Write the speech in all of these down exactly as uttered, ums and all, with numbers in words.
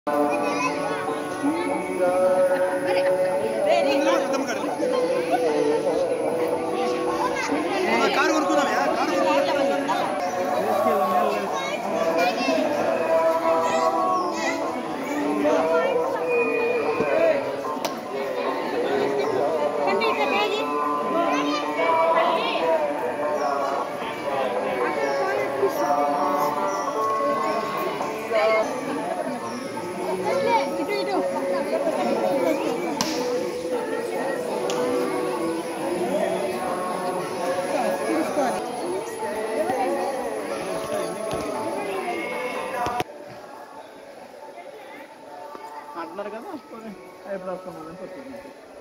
అంటున్నారు కదా ఎప్పుడు వస్తున్నాను చెప్తుంది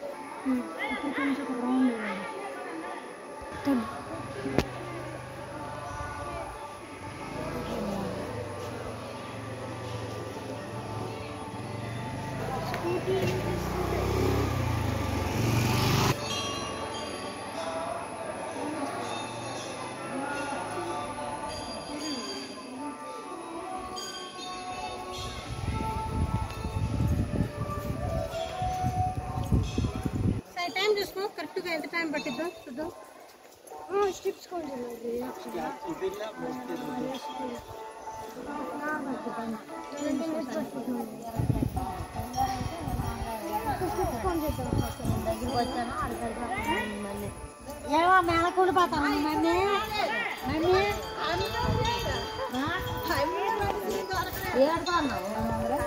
टाइम जिसको करेक्ट का ఎంత టైం పట్టిద్దో చూద్దాం ఆ స్టిప్స్ కొంచెం ఏవా మేళ కూలిపోతాను మమ్మీ మమ్మీ ఏడుతున్నావు